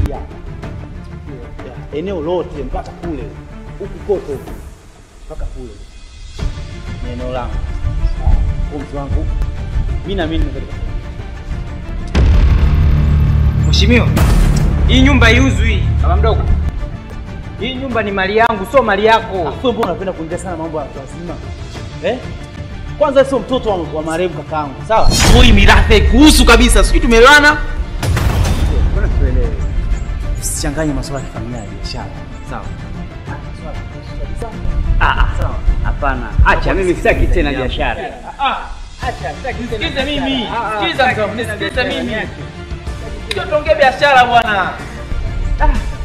hapa. Eneo lote mpaka kule. Huku kote huku. Mpaka kule. Ni eneo langu. Kwa mtu wangu. Mimi na mimi nimetoka. Mheshimiwa, hii nyumba iuzwi. Baba mdogo. Hii nyumba ni mali yangu, sio mali yako. Afu mbona unapenda kuingia sana mambo ya watu wazima? Kwanza sio mtoto wa marehemu kakaangu, sawa? Hoi mirathi kuhusu kabisa, sisi tumeelewana? Mbona tuelewe? Usichanganye masuala ya familia na biashara. Sawa. Sawa. Hapana. Acha mimi sitaki tena biashara. Acha, sitaki tena. Sikiza mimi. Sikiza mimi. Sio tuongee biashara bwana.